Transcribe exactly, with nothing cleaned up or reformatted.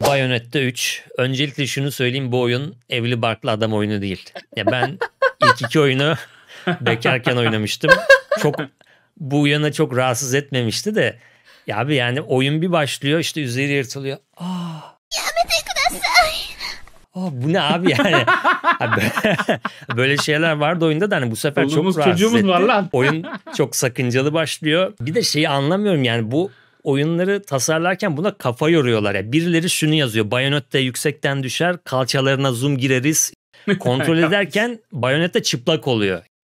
Bayonetta üç. Öncelikle şunu söyleyeyim, bu oyun evli barklı adam oyunu değil. Ya ben ilk iki oyunu bekarken oynamıştım. Çok bu yana çok rahatsız etmemişti de. Ya abi yani oyun bir başlıyor, işte üzeri yırtılıyor. Aa. Aa, bu ne abi yani? Böyle şeyler vardı oyunda da hani bu sefer Çoluğumuz, çok rahatsız çocuğumuz etti. var lan. Oyun çok sakıncalı başlıyor. Bir de şeyi anlamıyorum yani, bu oyunları tasarlarken buna kafa yoruyorlar ya. Birileri şunu yazıyor: Bayonetta yüksekten düşer, kalçalarına zoom gireriz. Kontrol ederken Bayonetta çıplak oluyor.